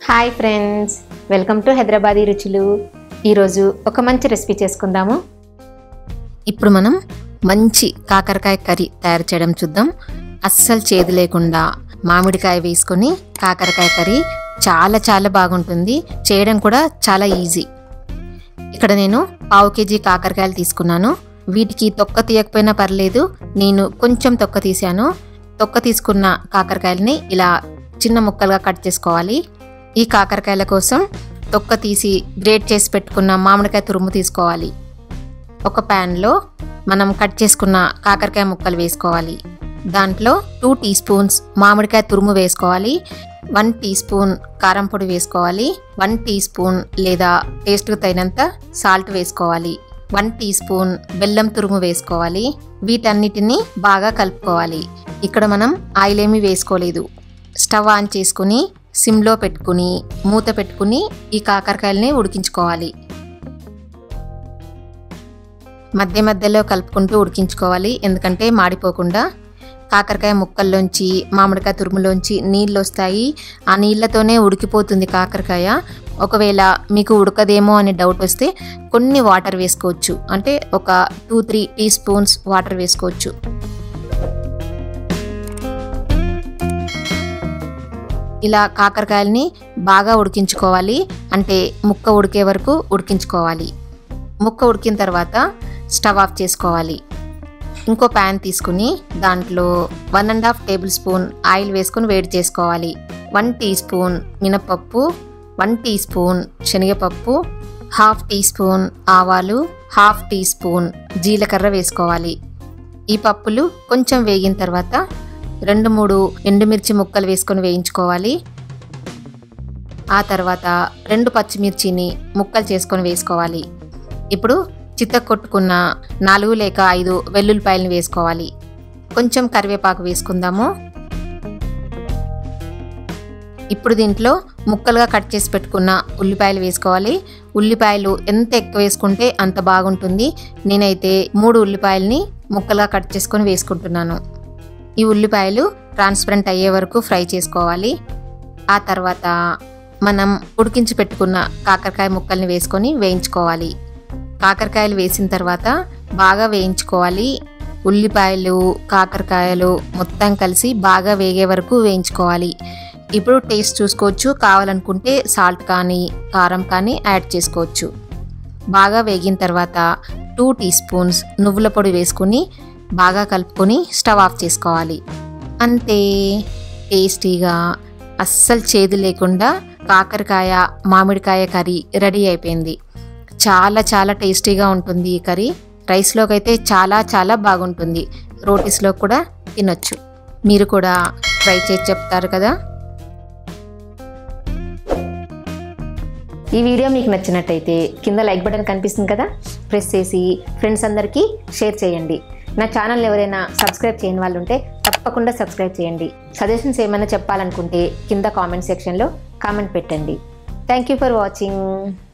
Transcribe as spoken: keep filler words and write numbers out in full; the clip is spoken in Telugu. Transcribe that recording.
Hi friends, welcome to Hyderabadi రుచులు. ఈరోజు ఒక మంచి రెసిపీ చేసుకుందాము. ఇప్పుడు మనం మంచి కాకరకాయ కర్రీ తయారు చేయడం చూద్దాం. అస్సలు చేదు లేకుండా మామిడికాయ వేసుకొని కాకరకాయ కర్రీ చాలా చాలా బాగుంటుంది. చేయడం కూడా చాలా ఈజీ. ఇక్కడ నేను పావు కేజీ కాకరకాయలు తీసుకున్నాను. వీటికి తొక్క తీయకపోయినా పర్లేదు, నేను కొంచెం తొక్క తీసాను. తొక్క తీసుకున్న కాకరకాయలని ఇలా చిన్న ముక్కలుగా కట్ చేసుకోవాలి. ఈ కాకరకాయల కోసం తొక్క తీసి గ్రేట్ చేసి పెట్టుకున్న మామిడికాయ తురుము తీసుకోవాలి. ఒక ప్యాన్లో మనం కట్ చేసుకున్న కాకరకాయ ముక్కలు వేసుకోవాలి. దాంట్లో టూ టీ స్పూన్స్ మామిడికాయ తురుము వేసుకోవాలి. వన్ టీ స్పూన్ కారం పొడి వేసుకోవాలి. వన్ టీ స్పూన్ లేదా టేస్ట్కు తగినంత సాల్ట్ వేసుకోవాలి. వన్ టీ స్పూన్ బెల్లం తురుము వేసుకోవాలి. వీటన్నిటిని బాగా కలుపుకోవాలి. ఇక్కడ మనం ఆయిల్ ఏమీ వేసుకోలేదు. స్టవ్ ఆన్ చేసుకుని సిమ్లో పెట్టుకుని మూత పెట్టుకుని ఈ కాకరకాయలని ఉడికించుకోవాలి. మధ్య మధ్యలో కలుపుకుంటూ ఉడికించుకోవాలి, ఎందుకంటే మాడిపోకుండా. కాకరకాయ ముక్కల్లోంచి మామిడికాయ తురుములోంచి నీళ్ళు వస్తాయి. ఆ నీళ్ళతోనే ఉడికిపోతుంది కాకరకాయ. ఒకవేళ మీకు ఉడకదేమో అనే డౌట్ వస్తే కొన్ని వాటర్ వేసుకోవచ్చు. అంటే ఒక two three teaspoons water వేసుకోవచ్చు. ఇలా కాకరకాయలని బాగా ఉడికించుకోవాలి. అంటే ముక్క ఉడికే వరకు ఉడికించుకోవాలి. ముక్క ఉడికిన తర్వాత స్టవ్ ఆఫ్ చేసుకోవాలి. ఇంకో ప్యాన్ తీసుకుని దాంట్లో one and half tablespoon oil వేసుకొని వేడి చేసుకోవాలి. వన్ టీ స్పూన్ మినపప్పు, వన్ టీ స్పూన్ శనగపప్పు, హాఫ్ టీ స్పూన్ ఆవాలు, హాఫ్ టీ స్పూన్ జీలకర్ర వేసుకోవాలి. ఈ పప్పులు కొంచెం వేగిన తర్వాత రెండు మూడు ఎండుమిర్చి ముక్కలు వేసుకొని వేయించుకోవాలి. ఆ తర్వాత రెండు పచ్చిమిర్చిని ముక్కలు చేసుకొని వేసుకోవాలి. ఇప్పుడు చిత్త కొట్టుకున్న నాలుగు లేక ఐదు వెల్లుల్లిపాయలను వేసుకోవాలి. కొంచెం కరివేపాకు వేసుకుందాము. ఇప్పుడు దీంట్లో ముక్కలుగా కట్ చేసి పెట్టుకున్న ఉల్లిపాయలు వేసుకోవాలి. ఉల్లిపాయలు ఎంత ఎక్కువ వేసుకుంటే అంత బాగుంటుంది. నేనైతే మూడు ఉల్లిపాయలని ముక్కలుగా కట్ చేసుకొని వేసుకుంటున్నాను. ఈ ఉల్లిపాయలు ట్రాన్స్పరెంట్ అయ్యే వరకు ఫ్రై చేసుకోవాలి. ఆ తర్వాత మనం ఉడికించి పెట్టుకున్న కాకరకాయ ముక్కల్ని వేసుకొని వేయించుకోవాలి. కాకరకాయలు వేసిన తర్వాత బాగా వేయించుకోవాలి. ఉల్లిపాయలు కాకరకాయలు మొత్తం కలిసి బాగా వేగే వరకు వేయించుకోవాలి. ఇప్పుడు టేస్ట్ చూసుకోవచ్చు. కావాలనుకుంటే సాల్ట్ కానీ కారం కానీ యాడ్ చేసుకోవచ్చు. బాగా వేగిన తర్వాత టూ టీ స్పూన్స్ నువ్వుల పొడి వేసుకుని బాగా కలుపుకొని స్టవ్ ఆఫ్ చేసుకోవాలి. అంతే, టేస్టీగా అస్సలు చేదు లేకుండా కాకరకాయ మామిడికాయ కర్రీ రెడీ అయిపోయింది. చాలా చాలా టేస్టీగా ఉంటుంది ఈ కర్రీ. రైస్లోకి అయితే చాలా చాలా బాగుంటుంది. రోటీస్లో కూడా తినొచ్చు. మీరు కూడా ట్రై చేసి చెప్తారు కదా. ఈ వీడియో మీకు నచ్చినట్టయితే కింద లైక్ బటన్ కనిపిస్తుంది కదా, ప్రెస్ చేసి ఫ్రెండ్స్ అందరికీ షేర్ చేయండి. నా ఛానల్ ఎవరైనా సబ్స్క్రైబ్ చేయని వాళ్ళు ఉంటే తప్పకుండా సబ్స్క్రైబ్ చేయండి. సజెషన్స్ ఏమైనా చెప్పాలనుకుంటే కింద కామెంట్ సెక్షన్లో కామెంట్ పెట్టండి. Thank you for watching.